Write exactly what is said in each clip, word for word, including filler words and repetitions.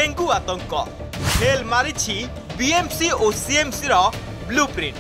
Dengue आतंक fail मारिछि BMC और सीएमसी रो ब्लूप्रिंट।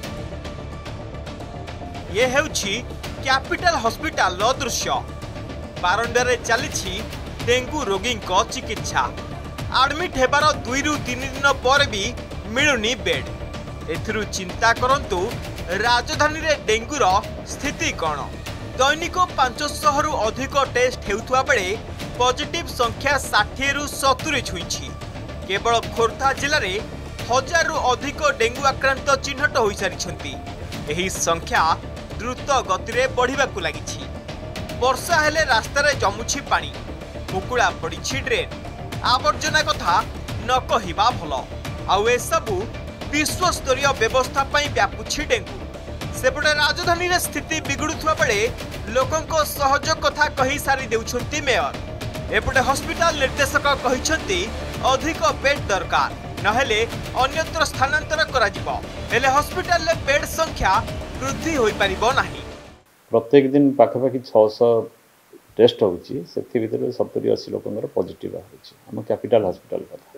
ये हेउछि कैपिटल हॉस्पिटल रो दृश्य। बारंडारे चलिछि डेंगू रोगी को चिकित्सा। एडमिट हेबार दुई रु तीन दिन पर भी मिलुनी बेड। एथिरु चिंता करंतु राजधानी रे डेंगू रो स्थिति कोन। दैनिक पांच सौ रु अधिक टेस्ट हेउथुआ बेले पॉजिटिव संख्या साठ रु सत्तर छुईछि। केवल खोर्धा जिले में हजार रु अधिक डेंगू आक्रांत चिन्हट हो सारी। एही संख्या द्रुत गति में बढ़िबाकु लागिछि। वर्षा हेले रास्ता रे जमुछि पानी, मुकुड़ा पड़िछि ड्रेन। आवर्जना कथा न कहिबा भल। आउ ए सबु विश्वस्तरीय व्यवस्था पई व्यापुछि डेंगू। सेपटे राजधानी रे स्थिति बिगुड़ुथुआ बेले लोकंको सहयोग कथा कहि सारी देउछंती मेयर। एपटे हॉस्पिटल निर्देशक कहिछंती अधिक बेड दरकार, नहेले अन्यत्र स्थानांतर करा जिवो। हेले हॉस्पिटल ले बेड संख्या वृद्धि होई परिबो नाही। प्रत्येक दिन पाखापाखि छह सौ टेस्ट होउची, सेथि भितर सत्तर अस्सी लोकंकर पॉजिटिव होउची। हम कैपिटल हॉस्पिटल कथा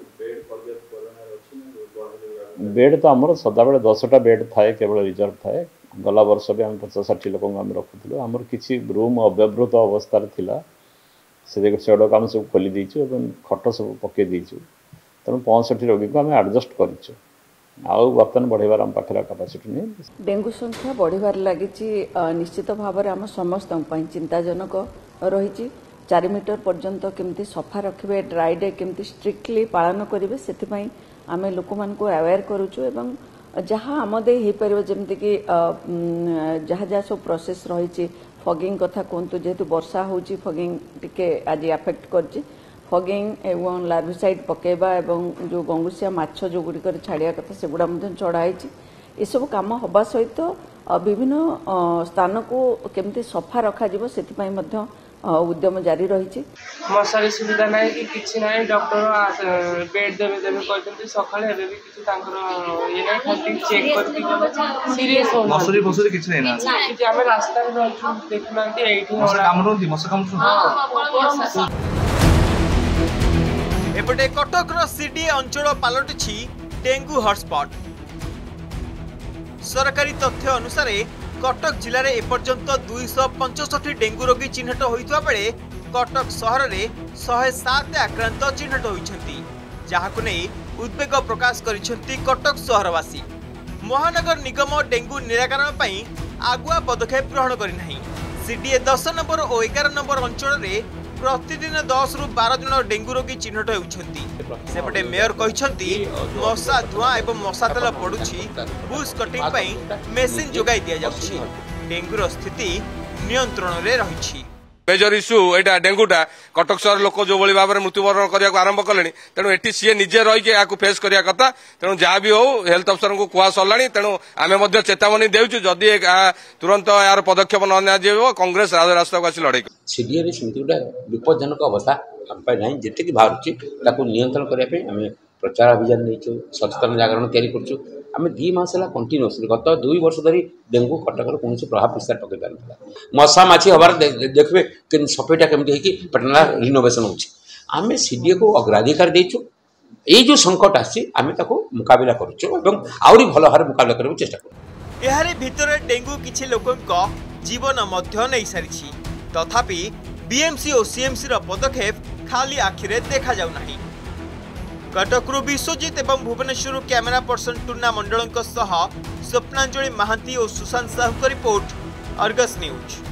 बेड तो आमर सदाबेले दसटा बेड थाए, केवल रिजर्व थाए। गला वर्ष भी आम पचास षाठी लोक आम रखुलु। आमर किसी रूम अव्यवृत अवस्था थिला, से सेगुड़ा आम सब खोली देचु, खट सब पकई देचु। तेणु पैंसठ रोगी को आम एडजस्ट करूँ। आउ बर्तमान बढ़ेबार आम पाखे कैपेसिटी नहीं। डेंगू संख्या बढ़िबार लगी निश्चित भाव में आम समस्त चिंताजनक रही। चार मीटर पर्यंत केमती सफा रखिए, ड्राई डे केमती स्ट्रिक्टली पालन करेंगे, से आम लोक मान अवेयर करुचु। एवं जहाँ आमदे हो पार जमती कि जहाँ जहाँ सब प्रोसेस रही फगिंग कथा कहतु, जेहेतु वर्षा होची फगिंग टिके आज अफेक्ट करची। फगिंग एवं लार्विसाइड पकेबा एवं जो गंगुसिया माछ जो गुड़िक छाड़िया कथा से गुड़ा चढ़ाई। ये सब काम हवा सहित विभिन्न स्थान को केमती सफा रखा जिवो सेति मध्य उद्यम जारी रही। मशारी सुविधा ना कि किसी ना डॉक्टर बेड देवे देवे कहते सकाଳେ ଏବେ ବି କିଛି ତାଙ୍କର ଇଏ ନାହିଁ, ଖାଲି ଚେକ୍ କରିକି ସିରିयस हो मशारी फसरी କିଛି ନାହିଁ ନା କିଛି। ଆମେ ରାସ୍ତାରେ ରହିଛୁ ଦେଖୁନାହାନ୍ତି, ଏଇଠି କାମୁଡନ୍ତି ମଶା କାମୁଡୁଛନ୍ତି। एपटे कटक रो सीडीए अंचल पालटिछि डेंगू हॉटस्पॉट। सरकारी तथ्य अनुसार कटक जिले में एपर्यंत दुई सौ पंचष्ठी डेंगू रोगी चिन्हट होइतबा बेले कटक सहर में सौ सात आक्रांत चिन्हट होइछंती, जाहाकु नै उद्वेग प्रकाश करिसेंती कटक सहरवासी। महानगर निगम डेंगू निराकरण पई आगुआ पदक्षेप ग्रहण करि नाही। सीडीए दस नंबर और एगार नंबर अंचल में प्रतिदिन दस रु बारह जन डेंगू रोगी चिन्हट होउछंती। सेपटे मेयर कहिसंती मशा धुआं एवं मशा तेल पड़ुछि, बुश कटिंग पई मेसिन जोगाई दिया जाउछि। डेंगूर स्थिति नियंत्रण रे रहिछि। मेजर इश्यू एटा डेंगूटा कटक सहर लोक जो भली भाव में मृत्युवरण करने आरंभ कले। तेणु एटी सी निजे रही या फेस करिया कथा। तेणु जहाँ भी हो हेल्थ अफसर को कुआ सरला। तेणु आम चेतावनी देचु, जदि तुरंत यार पदक्षेप न निया कांग्रेस राजरास्ता को आसी लड़ाई। सीडीए सेमती गोटे विपज्जनक अवस्था आम ना जी बाहर नियंत्रण करने प्रचार अभियान नहीं, सचेतन जागरण तैयारी आम दी मस है कंटिन्यूअसली गत दुई वर्ष धरी डेंगू कटकर कौन प्रभाव विस्तार पकई पारा। मशा माछी हबार देखिए कि सफेटा केमती पटना रिनोवेशन होमें सीडीए को अग्राधिकार देचु। ये जो संकट आम मुकाबला करुँ भल भाव मुकाबला करने चेष्टा करूँ। यार भितर डेंगू किछि लोकंक जीवन मध्य नहीं सारी। तथापि बीएमसी और सीएमसी रो पदक्षेप खाली आखिरे देखा जाउ नाही। कटकरू विश्वजित एवं भुवनेश्वर कैमेरा पर्सन टूर्ना मंडल स्वप्नांजलि महांती और सुशांत साहू का रिपोर्ट, अर्गस न्यूज।